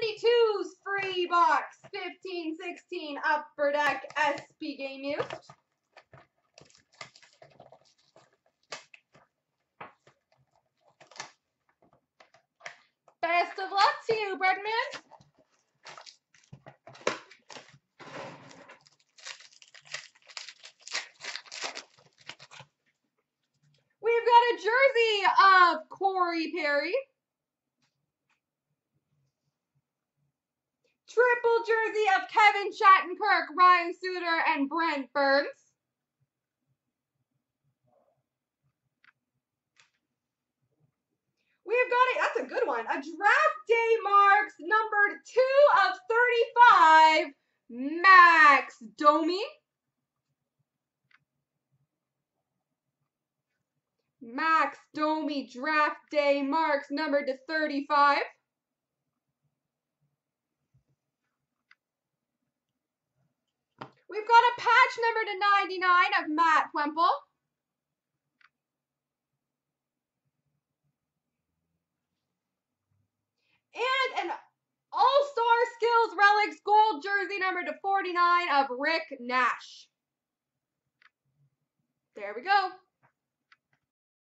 72's free box, 15-16 Upper Deck SP Game Used. Best of luck to you, Breadman. We've got a jersey of Corey Perry. Triple jersey of Kevin Shattenkirk, Ryan Suter, and Brent Burns. We've got it. That's a good one. A draft day marks numbered 2 of 35. Max Domi. Max Domi draft day marks numbered to 35. We've got a patch number to 99 of Matt Wemple. And an All-Star Skills Relics gold jersey number to 49 of Rick Nash. There we go.